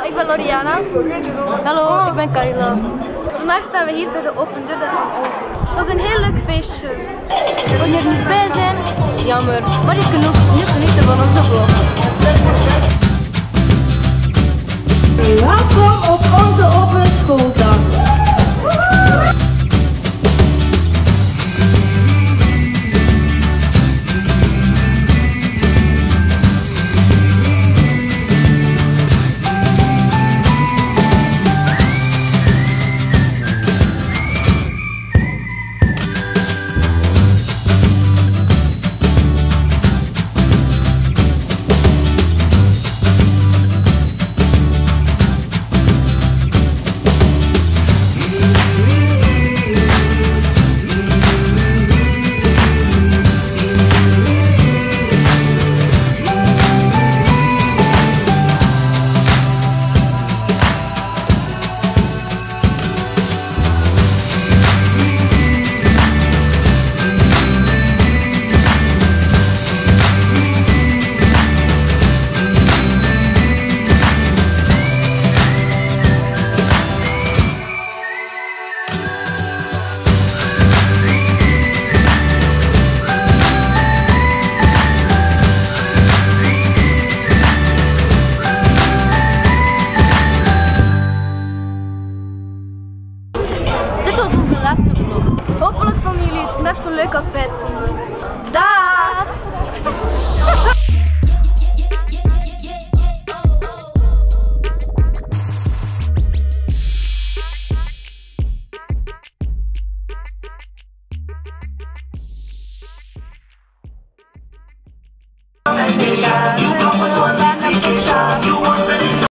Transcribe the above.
ik ben Loriana. Hallo, ik ben Kayla. Vandaag staan we hier bij de open deur van Over. Het was een heel leuk feestje. Kon je er niet bij zijn? Jammer, maar je kunt ook nu genieten van onze vlog. Welkom op onze open schooldag. Dit was onze laatste vlog. Hopelijk vonden jullie het net zo leuk als wij het vonden. Daag!